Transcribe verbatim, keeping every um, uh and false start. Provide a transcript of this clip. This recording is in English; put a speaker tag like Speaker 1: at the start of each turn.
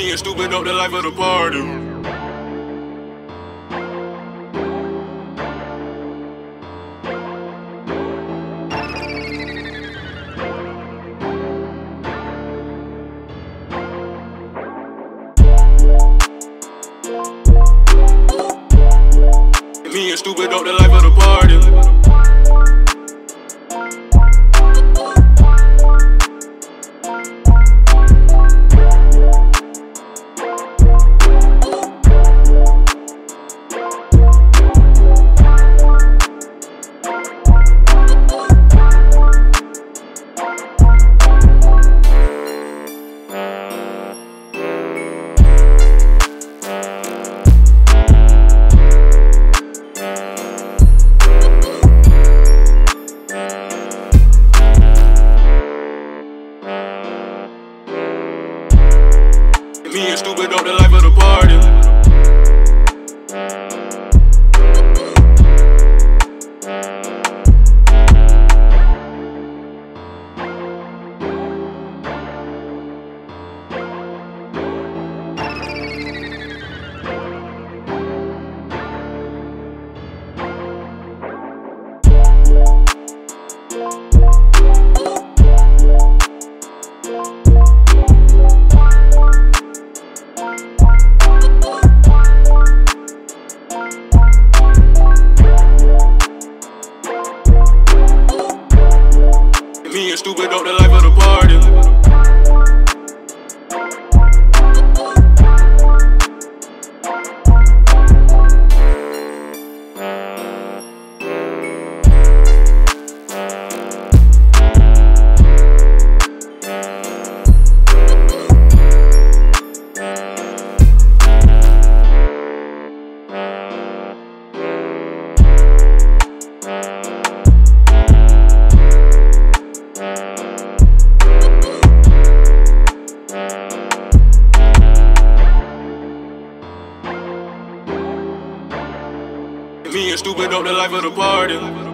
Speaker 1: Me and stupid up the life of the party. Me and stupid up the life of the party. Me and stupid up the life of the party. Me and stupid up the life of the party. Me and stupid up the life of the party.